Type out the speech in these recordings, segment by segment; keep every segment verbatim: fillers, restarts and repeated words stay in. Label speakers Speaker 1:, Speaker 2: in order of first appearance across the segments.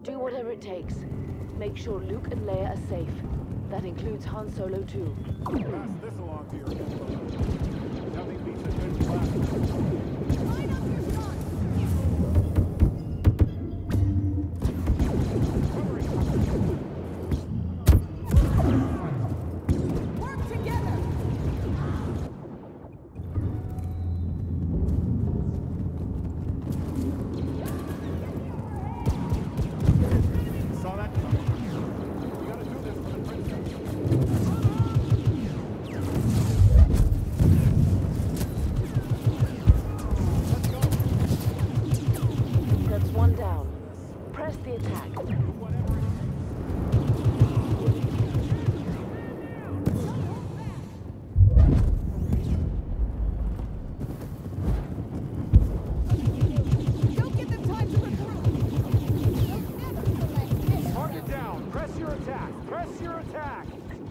Speaker 1: Do whatever it takes. Make sure Luke and Leia are safe. That includes Han Solo too.
Speaker 2: Pass this along to your people. Nothing beats a good blast.
Speaker 3: Line up your shots! Work together!
Speaker 2: Saw that coming. We gotta do this for the princess.
Speaker 1: That's one down. Press the attack.
Speaker 3: Don't give them time to recruit!
Speaker 2: Mark it down. Press your attack. Press your attack.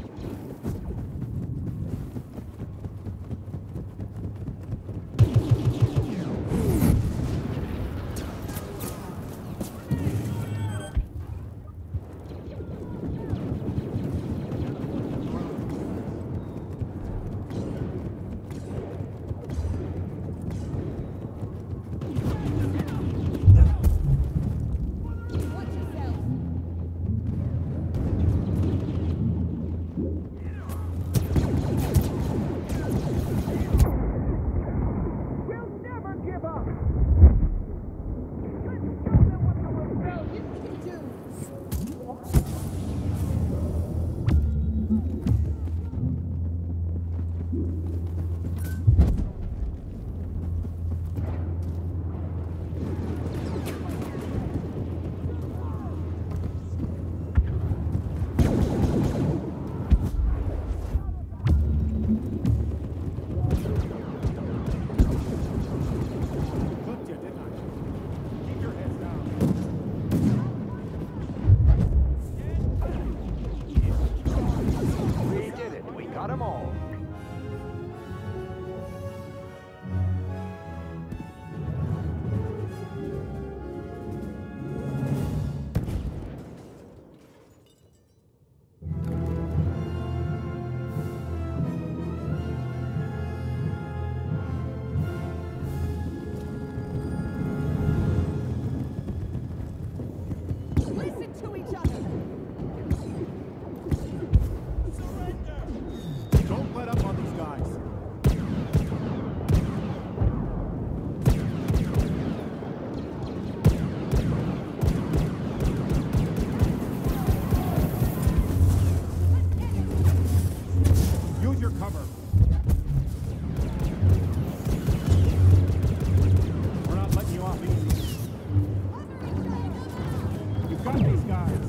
Speaker 3: Watch yourself!
Speaker 2: We'll never give up. Let's show them what the rebellion can do. Hooked you, didn't I? Keep your heads down.
Speaker 4: We did it. We got them all.
Speaker 3: Listen to each other!
Speaker 2: Don't let up on these guys. Use your cover. We're not letting you off easy. You've got these guys.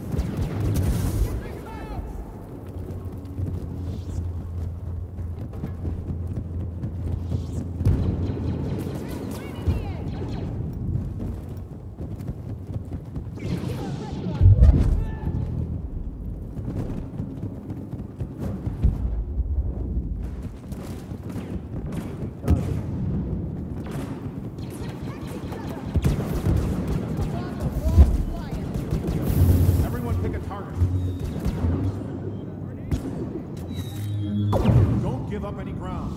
Speaker 2: Everyone pick a target. Don't give up any ground.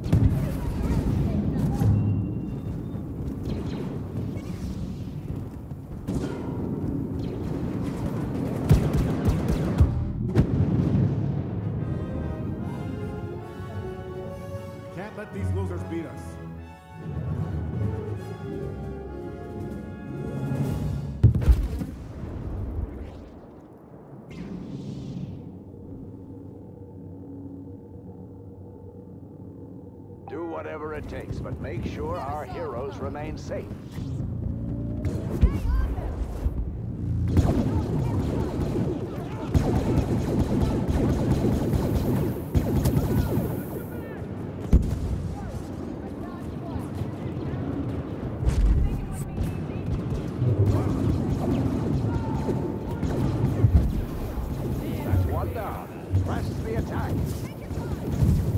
Speaker 2: Can't let these losers beat us.
Speaker 4: Do whatever it takes, but make sure our heroes remain safe. That's one down. Press the attack.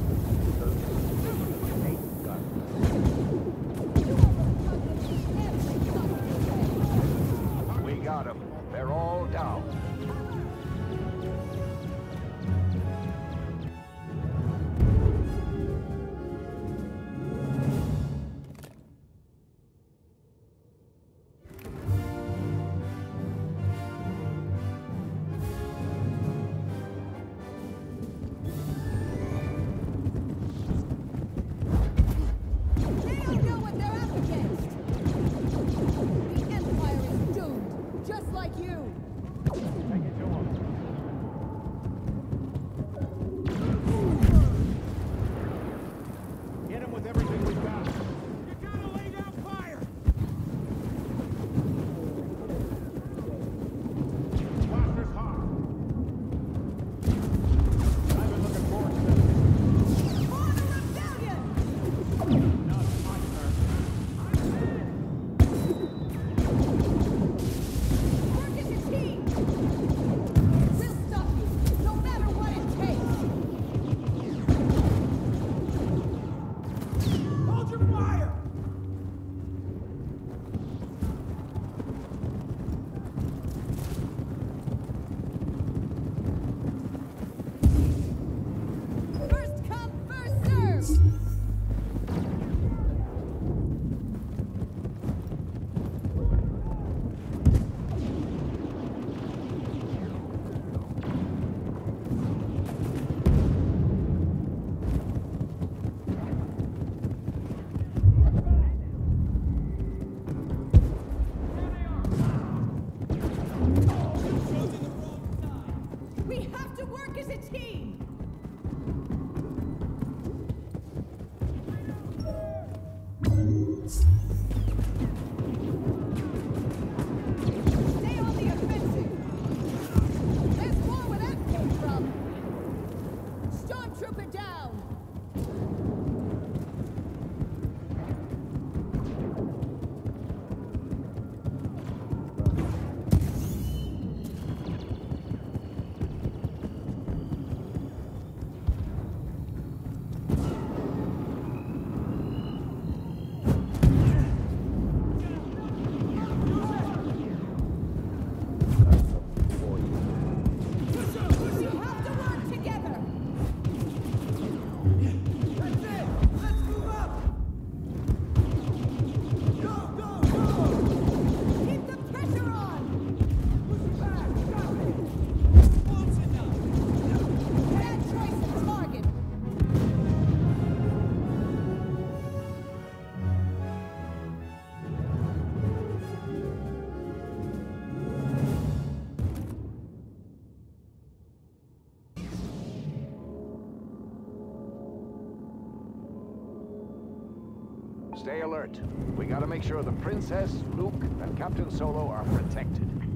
Speaker 4: Eight guns.
Speaker 3: like you!
Speaker 4: Take it to him.
Speaker 2: Hit him with everything we've got. You gotta lay down fire! Blaster's hot. I've been looking forward to this.
Speaker 3: For the rebellion!
Speaker 2: Not my turn.
Speaker 3: Work as a team! We'll stop you, no matter what it takes!
Speaker 2: Hold your fire!
Speaker 3: First come, first served! We have to work as a team! Stay on the offensive! There's more where that came from! Stormtrooper down! We have to work together!
Speaker 2: That's it! Let's move up! Go, go, go!
Speaker 3: Keep the pressure on!
Speaker 2: Push it back! Stop it! Close enough!
Speaker 3: Bad choice of target!
Speaker 4: Stay alert. We gotta make sure the Princess, Luke, and Captain Solo are protected.